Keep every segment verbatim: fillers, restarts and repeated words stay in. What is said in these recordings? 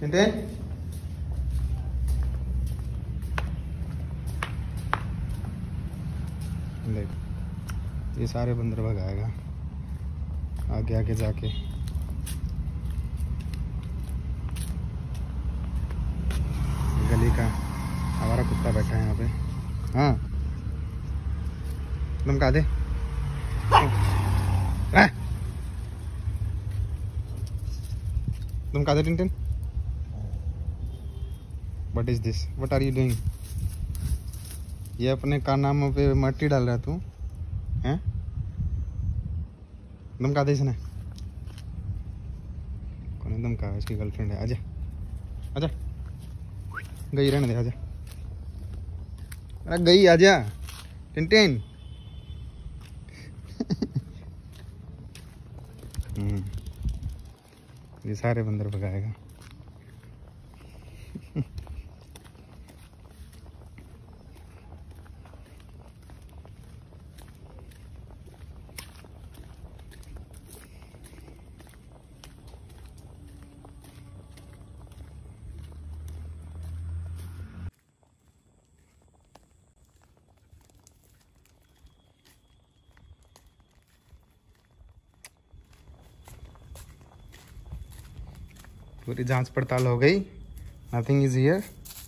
Tintin देख, ये सारे बंदर भगाएगा आगे आगे जाके। गली का हमारा कुत्ता बैठा है यहाँ पे। हाँ तुम कहा दे आ? तुम कहा दे Tintin? What is this? What are you doing? ये अपने कानामों पे मट्टी डाल रहा है तू हैं? तुम कहा दे इसने? कौन एकदम कहा? इसकी गर्लफ्रेंड है। आजा आजा, गई रहने दे, आजा। अरे गई, आजा टिंटिन। हम्म, ये सारे बंदर भगाएगा। पूरी जांच पड़ताल हो गई। Nothing is here.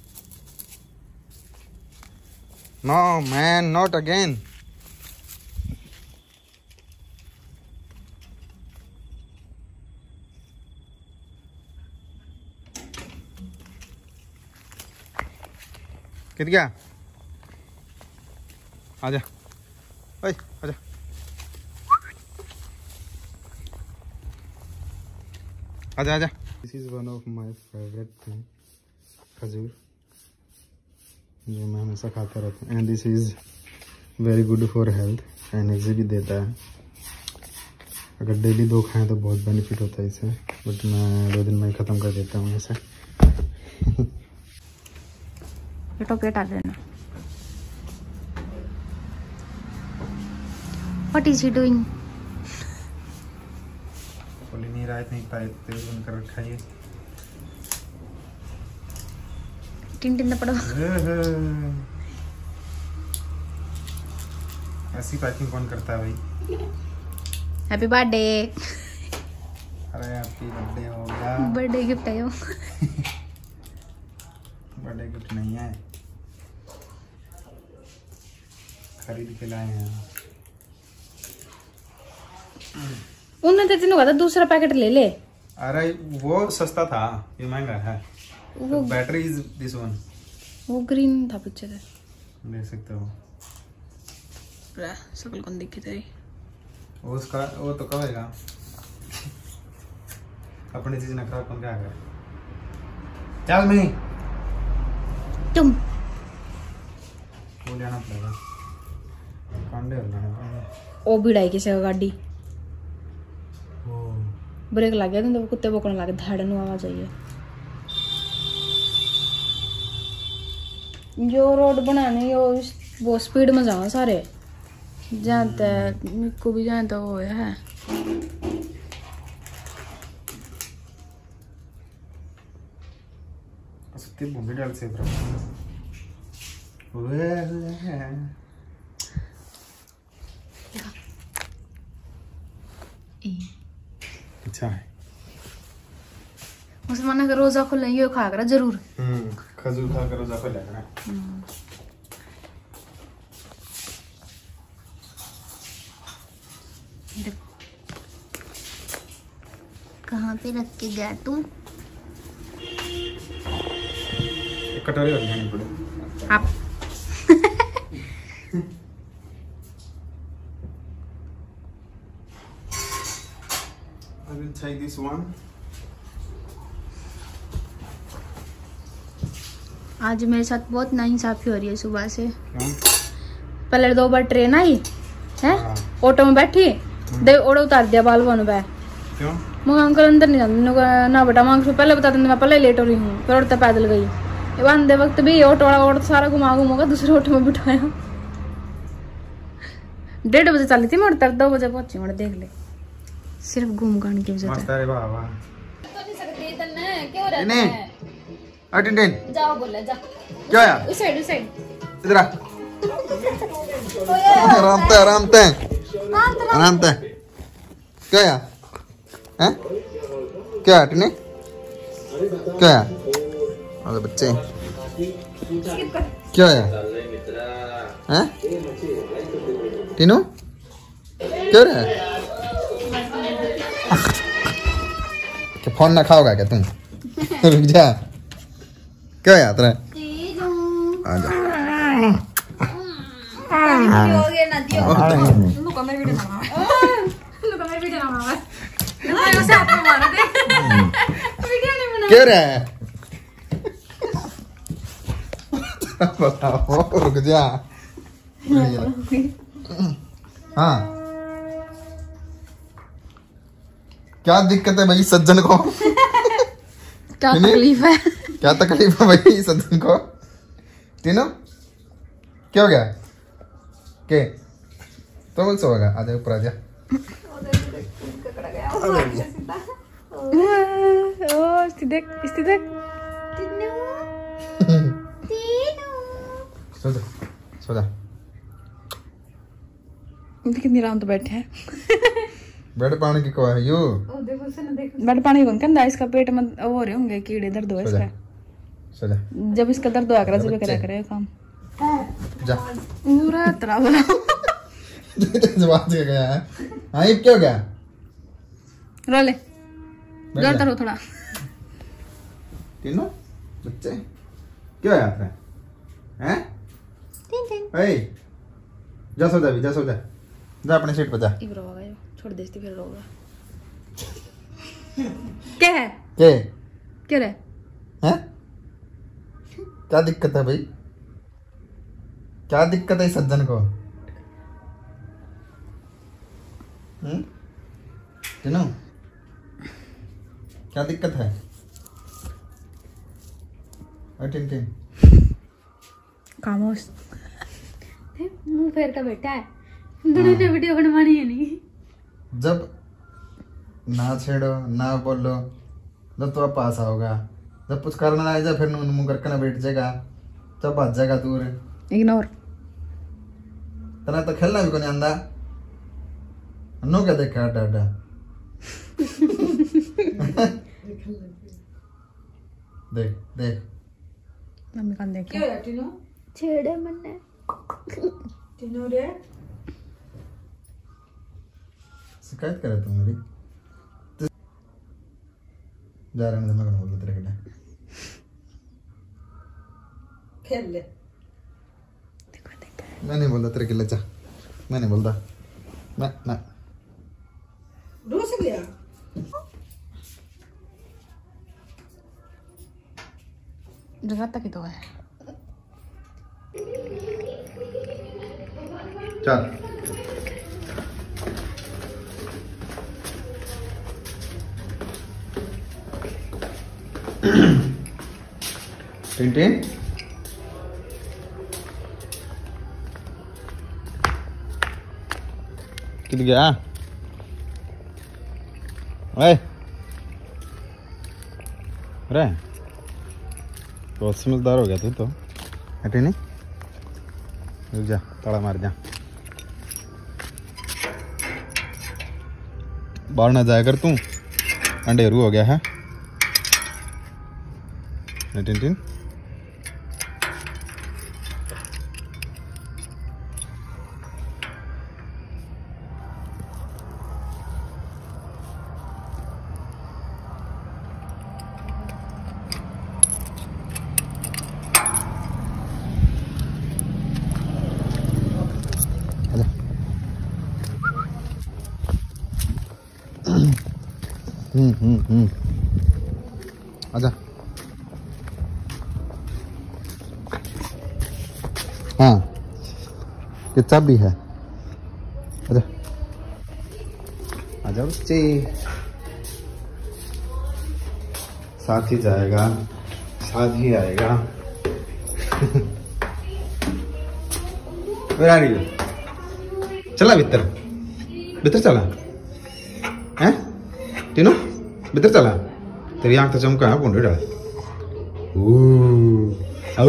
No man, not again. कित गया? आजा ओए, आजा। आजा आजा। This is one of my favourite thing, खजूर, जो मैं हमेशा खाता रहता हूँ। And this is very good for health, energy भी देता है। अगर डेली दो खाएं तो बहुत बेनिफिट होता है इससे, बट मैं दो दिन में ही ख़त्म कर देता हूँ इसे। टोपी हटा देना। What is he doing? बोल नहीं रहा है, नहीं पाए तेल बंद कर रखा है। टिंटिन ने पड़ा। ऐसी पैकिंग कौन करता है भाई? Happy birthday. अरे हैप्पी बर्थडे हो गया। बर्थडे गिफ्ट है यो। बर्थडे गिफ्ट नहीं है, खरीद के लाए हैं। उन्होंने तो तीनों कहा था दूसरा पैकेट ले ले। अरे वो सस्ता था, ये महंगा है। वो बैटरी इज दिस वन। वो ग्रीन था पीछे से, ले सकते हो। शकल कौन दिखी तेरी? वो उसका वो तो कहेगा अपनी चीज ना खराब कौन क्या करे। चल नहीं तुम वो लेना पड़ेगा, कांडे लेना। ओ भिड़ाई किसी का गाड़ी ओ ब्रेक लग गया तो कुत्ते भौंकने लगे, धड़न आवाज आई है। जो रोड बनाने यो वो स्पीड में जाओ सारे जानते हैं, को भी जानता वो है। सत्य बूंदे डाल से अच्छा है। मुसलमान का रोजा खोलने ये खा कर जरूर। हम्म, खजूर खा कर रोजा खोला करा। कहाँ पे रख के गया तू? कटोरी और लेनी पड़े आप I will take this one. आज मेरे साथ बहुत नाइंसाफी हो रही है सुबह से। क्यों? पहले दो बार ट्रेन आई है, ऑटो में बैठी दे ओड़ो उतार दिया बाल बन पे। क्यों? मैं अंकल अंदर नहीं जाती ना बेटा, मांग पहले बता देते मैं पहले लेट हो रही हूँ। फिर उड़ते पैदल गई, आंदे वक्त भी ऑटो वाला ऑटो सारा घुमा घुमा दूसरे ऑटो में बिठाया। डेढ़ बजे चली थी मैं, उड़ता दो बजे पहुंची। मैं देख ले सिर्फ घूम घाम की वजह से। क्यों रहते नहीं हैं? आ टिनटिन जाओ बोले जा। क्या है उस साइड उस साइड। इधर आ आराम से आराम से आराम से क्या है हैं क्या है टिनी क्या है अरे बच्चे क्या है हैं टीनू क्या रहा है क्या फोन ना खाओगा क्या तुम रुक जा क्या है तेरा आजा क्या रहा है बताओ रुक जा हाँ क्या दिक्कत है भाई सज्जन को क्या तकलीफ है क्या तकलीफ है भाई सज्जन को तीनों क्या हो गया के तो बोल सो होगा आजा ऊपर आजा ओ देख इस देख सो जा सो जा कितनी आराम तो बैठे हैं बेड पानी की को है यू बेड पानी कौन कहता इसका पेट में वो रहे होंगे कीड़े दर्द हो इसका सो जा जब इसका दर्द हुआ करा जब करा करे काम जा पूरा तरह बोला जवाब दे गया है हाँ ये क्या हो गया रो ले डरता रहो थोड़ा तीनों बच्चे क्या है आपने हैं ए जा सो जा भी जा सो जा जा अपने सीट पर जा एक रोगा यो छोड़ देती फिर रोगा क्या है के क्या रे हैं क्या दिक्कत है भाई क्या दिक्कत है इस सज्जन को हम्म तीनों क्या दिक्कत है टिन टिन खामोश मुंह फेर का बेटा है दोनों ने वीडियो बनवानी है नहीं जब ना छेड़ो ना बोलो जब तो पास आओगा जब कुछ करना आ जाए फिर मुंह करके ना बैठ जाएगा जब भाग जाएगा दूर इग्नोर तना तो खेलना भी कोनी आंदा नो क्या देखा आटा आटा देख देख मम्मी कान देख क्या टीनो छेड़े मन्ने टीनो रे शिकायत करे तू मेरी जा रहे हैं मैं बोल रहा तेरे के लिए खेल ले मैं नहीं बोलता तेरे के लिए जा मैं नहीं बोलता मैं मैं रोज लिया जगह तक ही तो है चल टिनटिन किध गया ओए अरे बहुत समझदार हो गया तू तो हटे नहीं रुक जा ताला मार जा बाहर ना जाया कर तू अंधेरू हो गया है टिनटिन हम्म हम्म हम्म आजा हाँ ये चाबी है आजा आजा बच्चे साथ ही जाएगा साथ ही आएगा आ रही है चला भीतर भीतर चला हैं तीनों भीतर चला तेरी आंख तो चमका है पुंडे डाल ओ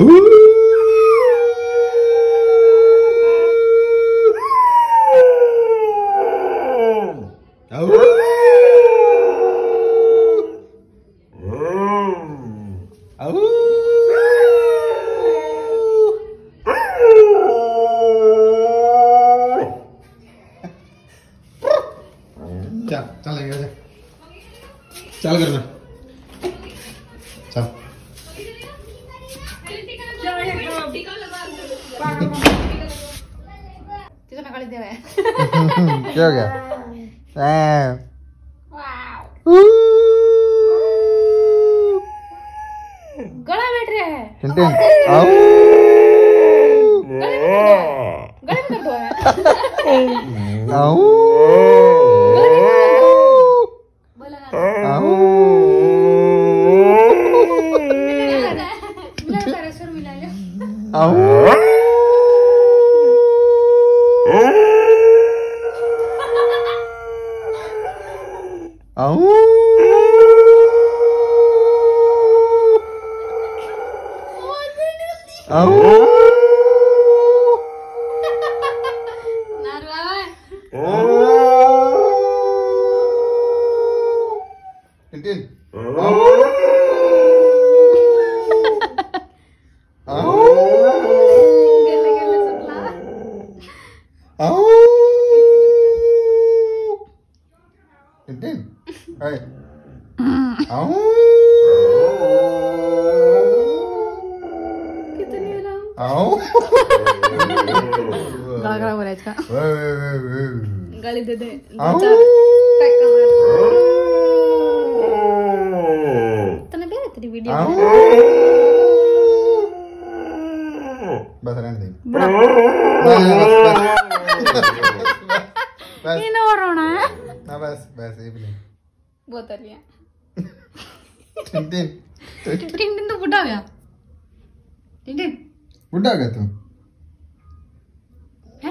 चल चल लेंगे चल करना चल क्या हो गया गला बैठ रहा है टिंटिन गले में कर दो है आओ आओ आओ आओ टिंटिन आओ आओ आओ टिंटिन अरे आओ आओ गला खराब हो रहा है इसका गाली दे दे आओ तने प्यार है तेरी वीडियो आओ बस रहने दे बड़ा बस ये ना रोना है ना बस बस ये भी नहीं बहुत आ लिया टिंटिन टिंटिन तो बुढ़ा हो गया टिंटिन बुढ़ा हो गया तू है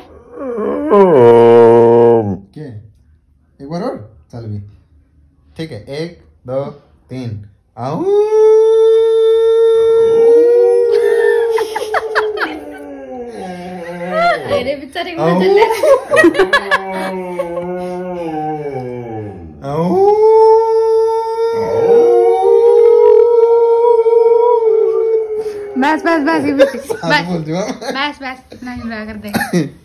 क्या एक बार और चल भी ठीक है एक दो तीन आओ अरे बेचारे को चल ले आओ बस बस बस बस बोल दिया बस बस नहीं कर दे